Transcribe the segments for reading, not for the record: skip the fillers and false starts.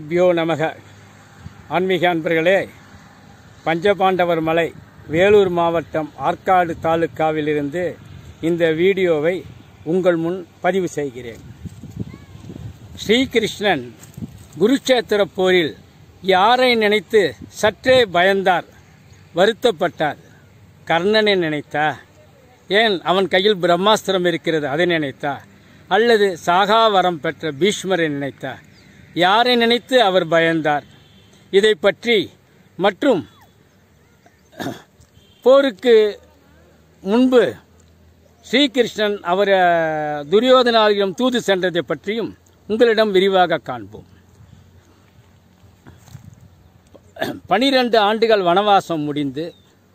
குருபியோ நமக. ஆன்மீக அன்பர்களே, பஞ்சபாண்டவர் மலை, வேலூர் மாவட்டம் ஆற்காடு தாலுக்காவிலிருந்து இந்த வீடியோவை உங்கள் முன் பதிவு செய்கிறேன். ஸ்ரீகிருஷ்ணன் குருட்சேத்திர போரில் யாரை நினைத்து சற்றே பயந்தார், வருத்தப்பட்டார்? கர்ணனை நினைத்தா? ஏன் அவன் கையில் பிரம்மாஸ்திரம் இருக்கிறது, அதை நினைத்தா? அல்லது சாகாவரம் பெற்ற பீஷ்மரை நினைத்தா? யாரை நினைத்து அவர் பயந்தார்? இதை பற்றி மற்றும் போருக்கு முன்பு ஸ்ரீகிருஷ்ணன் அவர் துரியோதனாரிடம் தூது சென்றதை பற்றியும் உங்களிடம் விரிவாக காண்போம். 12 ஆண்டுகள் வனவாசம் முடிந்து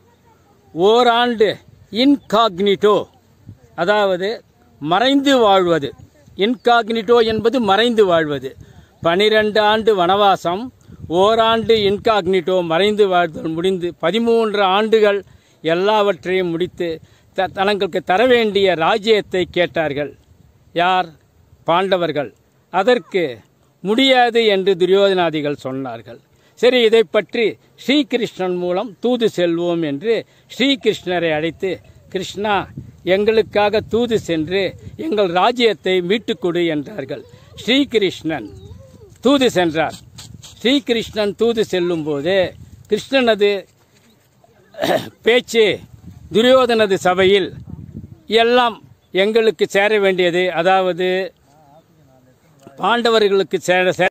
ஓராண்டு இன்காக்னிட்டோ, அதாவது மறைந்து வாழ்வது. இன்காக்னிட்டோ என்பது மறைந்து வாழ்வது. 12 ஆண்டு வனவாசம், ஓராண்டு இன்காக்னிட்டோ மறைந்து வாழ்தல் முடிந்து 13 ஆண்டுகள் எல்லாவற்றையும் முடித்து தங்களுக்கு தர வேண்டிய ராஜ்யத்தை கேட்டார்கள். யார்? பாண்டவர்கள். அதற்கு முடியாது என்று துரியோதனாதிகள் சொன்னார்கள். சரி, இதை பற்றி ஸ்ரீகிருஷ்ணன் மூலம் தூது செல்வோம் என்று ஸ்ரீகிருஷ்ணரை அழைத்து, கிருஷ்ணா, எங்களுக்காக தூது சென்று எங்கள் ராஜ்யத்தை மீட்டுக் கொடு என்றார்கள். ஸ்ரீகிருஷ்ணன் தூது சென்றார். ஸ்ரீகிருஷ்ணன் தூது செல்லும் போது கிருஷ்ணனது பேச்சு துரியோதனது சபையில் எல்லாம் எங்களுக்கு சேர வேண்டியது, அதாவது பாண்டவர்களுக்கு சேர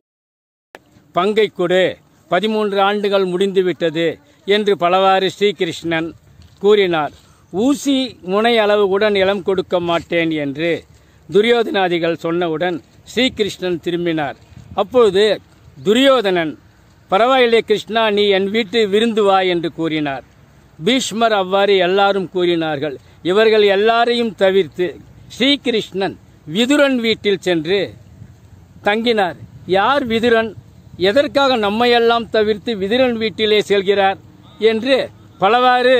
பங்கை கொடு, 13 ஆண்டுகள் முடிந்துவிட்டது என்று பலவாறு ஸ்ரீகிருஷ்ணன் கூறினார். ஊசி முனை அளவு கூட நிலம் கொடுக்க மாட்டேன் என்று துரியோதனாதிகள் சொன்னவுடன் ஸ்ரீகிருஷ்ணன் திரும்பினார். அப்பொழுது துரியோதனன், பரவாயில்லை கிருஷ்ணா, நீ என் வீட்டு விருந்து வா என்று கூறினார். பீஷ்மர் அவ்வாறு எல்லாரும் கூறினார்கள். இவர்கள் எல்லாரையும் தவிர்த்து ஸ்ரீகிருஷ்ணன் விதுரன் வீட்டில் சென்று தங்கினார். யார் விதுரன்? எதற்காக நம்மையெல்லாம் தவிர்த்து விதுரன் வீட்டிலே செல்கிறார் என்று பலவாறு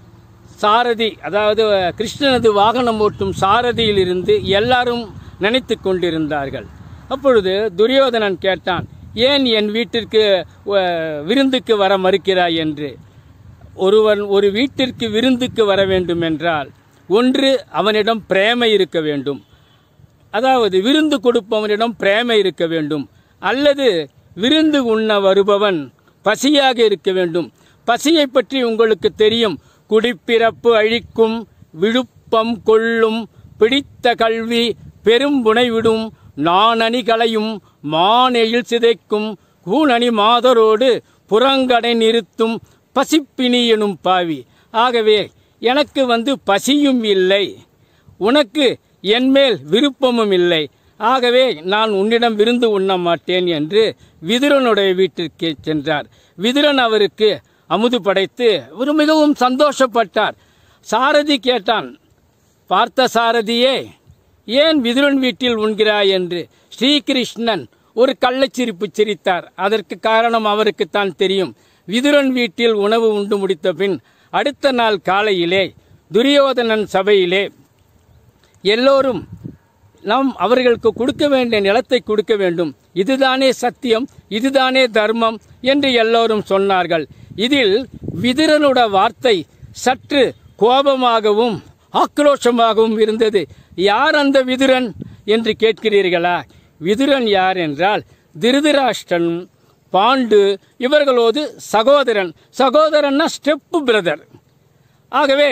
சாரதி, அதாவது கிருஷ்ணனது வாகனம் ஓட்டும் சாரதியில் இருந்து எல்லாரும் நினைத்து கொண்டிருந்தார்கள். அப்பொழுது துரியோதனன் கேட்டான், ஏன் என் வீட்டிற்கு விருந்துக்கு வர மறுக்கிறாய் என்று. ஒருவன் ஒரு வீட்டிற்கு விருந்துக்கு வர வேண்டும் என்றால் ஒன்று அவனிடம் பிரேமை இருக்க வேண்டும், அதாவது விருந்து கொடுப்பவனிடம் பிரேமை இருக்க வேண்டும், அல்லது விருந்து உண்ண வருபவன் பசியாக இருக்க வேண்டும். பசியை பற்றி உங்களுக்கு தெரியும். குடிப்பிறப்பு அழிக்கும், விழுப்பம் கொள்ளும், பிடித்த கல்வி பெரும்புனை விடும், நாணணி களையும், மானெயில் சிதைக்கும், கூணணி மாதரோடு புறங்கடை நிறுத்தும், பசிப்பினி எனும் பாவி. ஆகவே எனக்கு பசியும் இல்லை, உனக்கு என்மேல் விருப்பமும் இல்லை, ஆகவே நான் உன்னிடம் விருந்து உண்ண மாட்டேன் என்று விதுரனுடைய வீட்டிற்கு சென்றார். விதுரன் அவருக்கு அமுது படைத்து ஒரு மிகவும் சந்தோஷப்பட்டார். சாரதி கேட்டான், பார்த்த சாரதியே, ஏன் விதுரன் வீட்டில் உண்கிறாய் என்று. ஸ்ரீகிருஷ்ணன் ஒரு கள்ளச்சிரிப்பு சிரித்தார். அதற்கு காரணம் அவருக்குத்தான் தெரியும். விதுரன் வீட்டில் உணவு உண்டு முடித்த பின் அடுத்த நாள் காலையிலே துரியோதனன் சபையிலே எல்லோரும் நாம் அவர்களுக்கு கொடுக்க வேண்டிய நிலத்தை கொடுக்க வேண்டும், இதுதானே சத்தியம், இதுதானே தர்மம் என்று எல்லோரும் சொன்னார்கள். இதில் விதுரனோட வார்த்தை சற்று கோபமாகவும் ஆக்ரோஷமாகவும் இருந்தது. யார் அந்த விதுரன் என்று கேட்கிறீர்களா? விதுரன் யார் என்றால் திருதராஷ்டிரன், பாண்டு இவர்களோடு சகோதரன். சகோதரன்னா ஸ்டெப் பிரதர். ஆகவே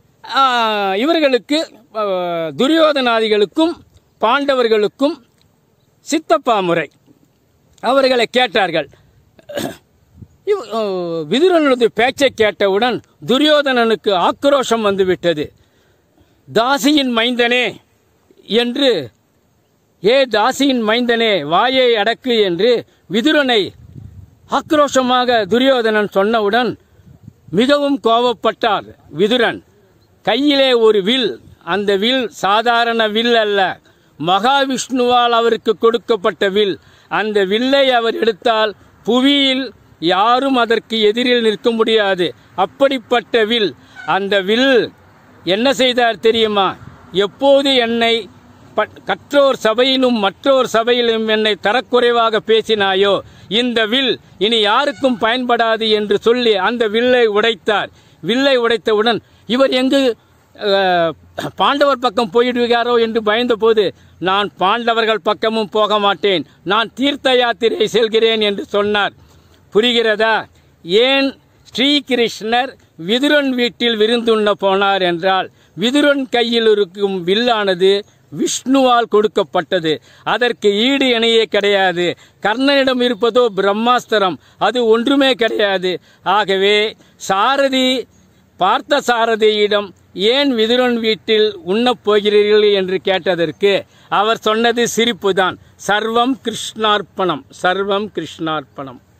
இவர்களுக்கு துரியோதனாதிகளுக்கும் பாண்டவர்களுக்கும் சித்தப்பா முறை. அவர்களை கேட்டார்கள். விதுரனது பேச்சை கேட்டவுடன் துரியோதனனுக்கு ஆக்ரோஷம் வந்துவிட்டது. தாசியின் மைந்தனே என்று, ஏ தாசியின் மைந்தனே, வாயை அடக்கு என்று விதுரனை ஆக்ரோஷமாக துரியோதனன் சொன்னவுடன் மிகவும் கோபப்பட்டார் விதுரன். கையிலே ஒரு வில், அந்த வில் சாதாரண வில் அல்ல, மகாவிஷ்ணுவால் அவருக்கு கொடுக்கப்பட்ட வில். அந்த வில்லை அவர் எடுத்தால் புவியில் யாரும் அதற்கு எதிரில் நிற்க முடியாது, அப்படிப்பட்ட வில். அந்த வில் என்ன செய்தார் தெரியுமா? எப்போது என்னை கற்றோர் சபையிலும் மற்றோர் சபையிலும் என்னை தரக்குறைவாக பேசினாயோ, இந்த வில் இனி யாருக்கும் பயன்படாது என்று சொல்லி அந்த வில்லை உடைத்தார். வில்லை உடைத்தவுடன் இவர் எங்கு பாண்டவர் பக்கம் போயிடுவாரோ என்று பயந்தபோது, நான் பாண்டவர்கள் பக்கமும் போக மாட்டேன், நான் தீர்த்த யாத்திரை செல்கிறேன் என்று சொன்னார். புரிகிறதா? ஏன் ஸ்ரீகிருஷ்ணர் விதுரன் வீட்டில் விருந்துண்ண போனார் என்றால், விதுரன் கையில் இருக்கும் வில்லானது விஷ்ணுவால் கொடுக்கப்பட்டது. அதற்கு ஈடு இணையே கிடையாது. கர்ணனிடம் இருப்பதோ பிரம்மாஸ்திரம், அது ஒன்றுமே கிடையாது. ஆகவே சாரதி பார்த்த சாரதியிடம் ஏன் விதுரன் வீட்டில் உண்ணப் போகிறீர்கள் என்று கேட்டதற்கு அவர் சொன்னது சிரிப்புதான். சர்வம் கிருஷ்ணார்ப்பணம், சர்வம் கிருஷ்ணார்ப்பணம்.